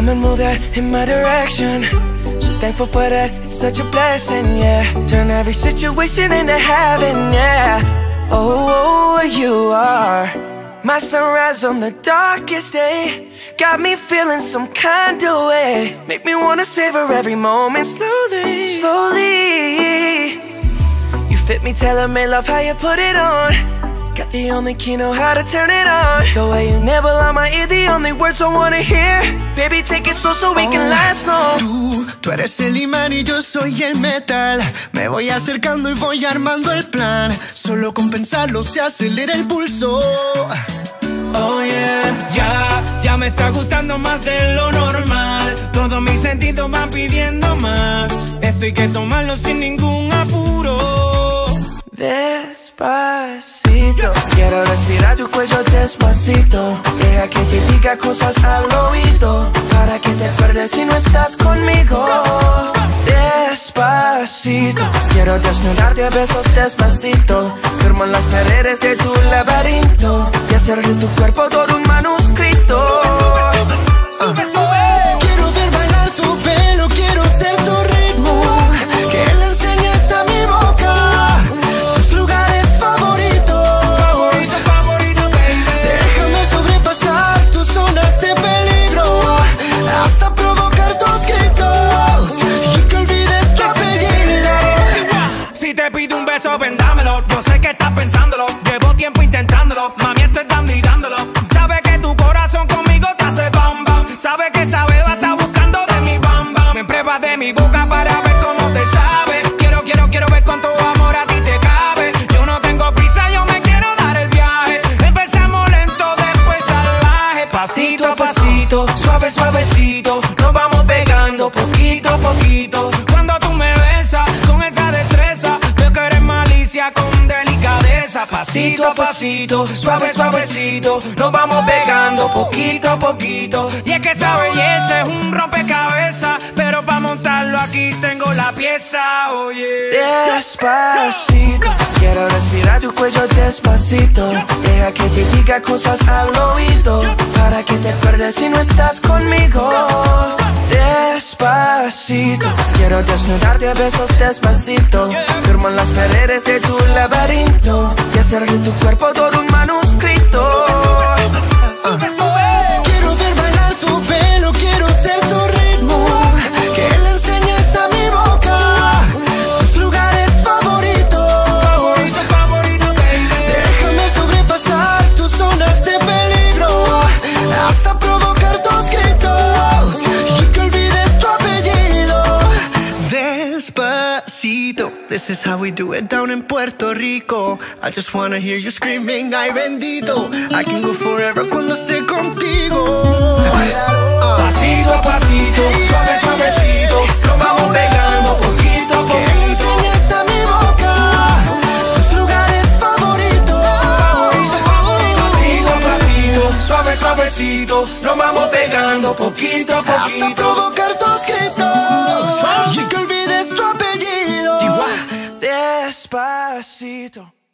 come and move that in my direction. So thankful for that, it's such a blessing, yeah. Turn every situation into heaven, yeah. Oh, you are my sunrise on the darkest day. Got me feeling some kind of way. Make me wanna savor every moment slowly, slowly. You fit me, tailor-made, love how you put it on. Got the only key, know how to turn it on. The way you nibble on my ear, the only words I wanna hear. Baby, take it slow so we can last long. Tú eres el imán y yo soy el metal. Me voy acercando y voy armando el plan. Solo con pensarlo se acelera el pulso. Oh yeah, ya me está gustando más de lo normal. Todos mis sentidos van pidiendo más. Esto hay que tomarlo sin ningún apuro. Despacito, quiero respirar tu cuello despacito. Deja que te diga cosas al oído, para que te acuerdes si no estás conmigo. Despacito, quiero desnudarte a besos despacito. Firmo en las paredes de tu laberinto y hacer de tu cuerpo todo un manuscrito. Sube, quiero ver bailar tu pelo, quiero ser tu ritmo. Que le enseñes a mi boca tus lugares favoritos. Favorito, baby. Déjame sobrepasar tus zonas de peligro, hasta provocar tus gritos y que olvides tu apellido. Si te pido un beso, ven dámelo. Yo sé que estás pensándolo, llevo tiempo intentándolo. Mami, estoy dando y dándolo. Sabes que tu corazón conmigo te hace bam bam. Sabes que esa beba está buscando de mi bam bam. Me pruebas de mi boca para ver cómo te sabe. Quiero ver cuánto amor a ti te cabe. Yo no tengo prisa, yo me quiero dar el viaje. Empezamos lento, después salvaje. Pasito a pasito, suave, suavecito. Nos vamos pegando poquito a poquito. Cuando tú me besas con esa destreza, veo que eres malicia con delicadeza. Pasito a pasito, suave, suavecito. Nos vamos pegando poquito a poquito. Y es que esa belleza es un rompecabezas, pero para montarlo aquí tengo la pieza, oye. Despacito, quiero respirar tu cuello despacito. Deja que te diga cosas al oído, para que te acuerdes si no estás conmigo. Despacito, quiero desnudarte a besos despacito. Firmo en las paredes de tu laberinto y hacer de tu cuerpo todo un manuscrito. Quiero ver bailar tu pelo, quiero ser tu ritmo. Que le enseñes a mi boca tus lugares favoritos. Favorito, baby. Déjame sobrepasar tus zonas de peligro, hasta provocar tus gritos y que olvides tu apellido. Despacito, this is how we do it down in Puerto Rico. I just wanna hear you screaming, ay bendito. I can go forever cuando esté contigo. Pasito a pasito, suave, suavecito. Nos vamos pegando poquito a Que le poquito. enseñes a mi boca tus lugares favoritos. Pasito a pasito, suave, suavecito. Nos vamos pegando poquito a Hasta poquito. provocar tus gritos y que olvides tu apellido. Despacito.